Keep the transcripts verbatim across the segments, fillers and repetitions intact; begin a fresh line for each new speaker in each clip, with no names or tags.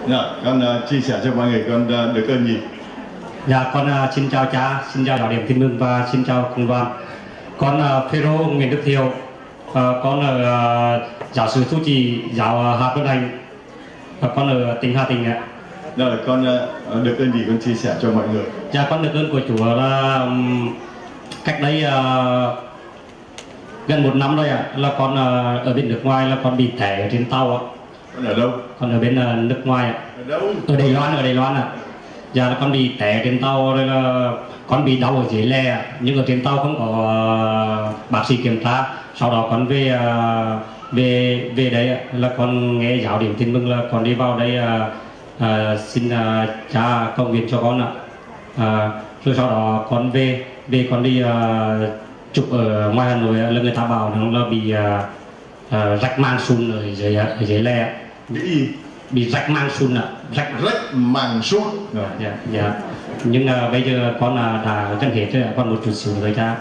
Rồi, con uh, chia sẻ cho mọi người con uh, được ơn gì?
Dạ, con uh, xin chào cha, xin chào giáo điểm Tin Mừng và xin chào cùng đoàn. Con uh, Phêrô Nguyễn Đức Thiệu, uh, con là uh, giáo sư tu trì giáo uh, Hà Tuấn Anh, uh, con ở tỉnh Hà Tĩnh ạ.
Rồi, con uh, được ơn gì con chia sẻ cho mọi người?
Dạ, con được ơn của Chúa là um, cách đây uh, gần một năm rồi ạ, là con uh, ở bên nước ngoài là con bị té ở trên tàu ạ.
Con ở đâu?
Con ở bên uh, nước ngoài ạ.
Ở đâu?
Ở Đài Loan, ở Đài Loan ạ. Dạ là con bị té trên tàu rồi là con bị đau ở dưới lề, nhưng ở trên tàu không có uh, bác sĩ kiểm tra. Sau đó con về uh, về về đấy là con nghe giáo điểm Tin Mừng là con đi vào đây uh, uh, xin uh, cha cầu nguyện cho con ạ. Uh, rồi sau đó con về về con đi uh, chụp ở ngoài Hà Nội là người ta bảo nó là bị uh, uh, rách màng sụn ở dưới ở dưới lề.
Bị
bị rách màng sụn ạ.
Rách rách màng sụn.
Rồi, dạ, dạ. Nhưng uh, bây giờ con uh, đã gần hết rồi, còn một chút xíu thôi cha.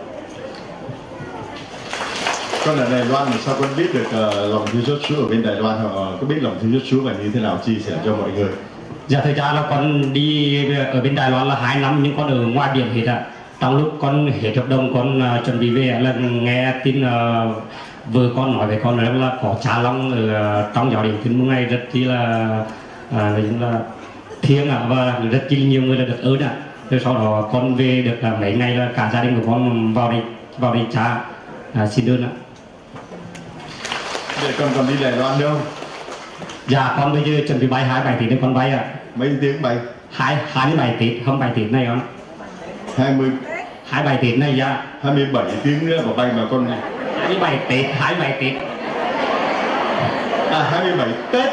Con ở Đài Loan mà sao con biết được uh, lòng thương xót Chúa ở bên Đài Loan, họ có biết lòng thương xót Chúa và như thế nào, chia sẻ cho mọi người?
Dạ thưa cha là con đi ở bên Đài Loan là hai năm nhưng con ở ngoài biển hết ạ. Trong lúc con hết hợp đồng con uh, chuẩn bị về là nghe tin uh, vừa con nói với con là, là có cha Long ở uh, trong giáo điểm Tin Mừng này rất chi là uh, là thiêng ạ, và rất chi nhiều người là được ơn ạ. Rồi sau đó con về được uh, mấy ngày là cả gia đình của con vào đây vào đây cha uh, xin ơn ạ.
Để con còn đi Đài Loan đâu?
Dạ con bây giờ chuẩn bị bay hai mươi bảy Tết nên con bay ạ.
Mấy tiếng bay?
Hai hai mươi bảy Tết, không bảy Tết này con.
Hai mươi
hai mươi bảy Tết này dạ.
Hai mươi bảy tiếng nữa mà bay mà con.
Hai mươi bảy Tết, hai mươi bảy Tết.
À hai mươi bảy Tết.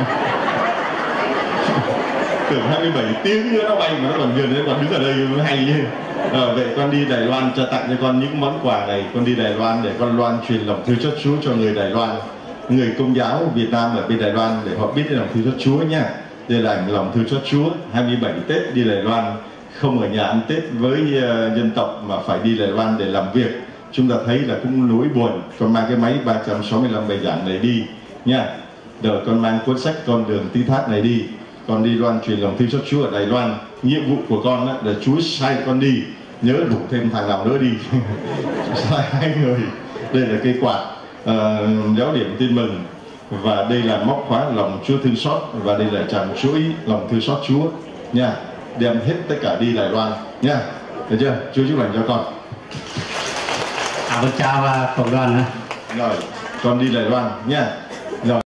Tưởng hai mươi bảy tiếng nữa nó bay mà nó còn gần đấy, còn đứng ở đây nó hay chứ. Rồi vậy con đi Đài Loan cho tặng cho con những món quà này, con đi Đài Loan để con loan truyền lòng thương xót Chúa cho người Đài Loan, người Công giáo Việt Nam ở bên Đài Loan để họ biết đến lòng thương xót Chúa nha. Đây là lòng thương xót Chúa. Hai mươi bảy Tết đi Đài Loan, không ở nhà ăn Tết với uh, dân tộc mà phải đi Đài Loan để làm việc. Chúng ta thấy là cũng nỗi buồn. Con mang cái máy ba trăm sáu mươi lăm bài giảng này đi nha. Rồi con mang cuốn sách Con Đường Tí Thác này đi. Con đi loan truyền lòng thương xót Chúa ở Đài Loan. Nhiệm vụ của con đó là Chúa sai con đi, nhớ rủ thêm thằng nào nữa đi. Sai hai người. Đây là cây quạt uh, giáo điểm Tin Mừng, và đây là móc khóa lòng Chúa thương xót, và đây là tràng chuỗi lòng thương xót Chúa nha. Đem hết tất cả đi Đài Loan nha, được chưa? Chúa chúc lành cho con.
Cảm ơn cha và cộng đoàn.
Rồi con đi Đài Loan nha. Rồi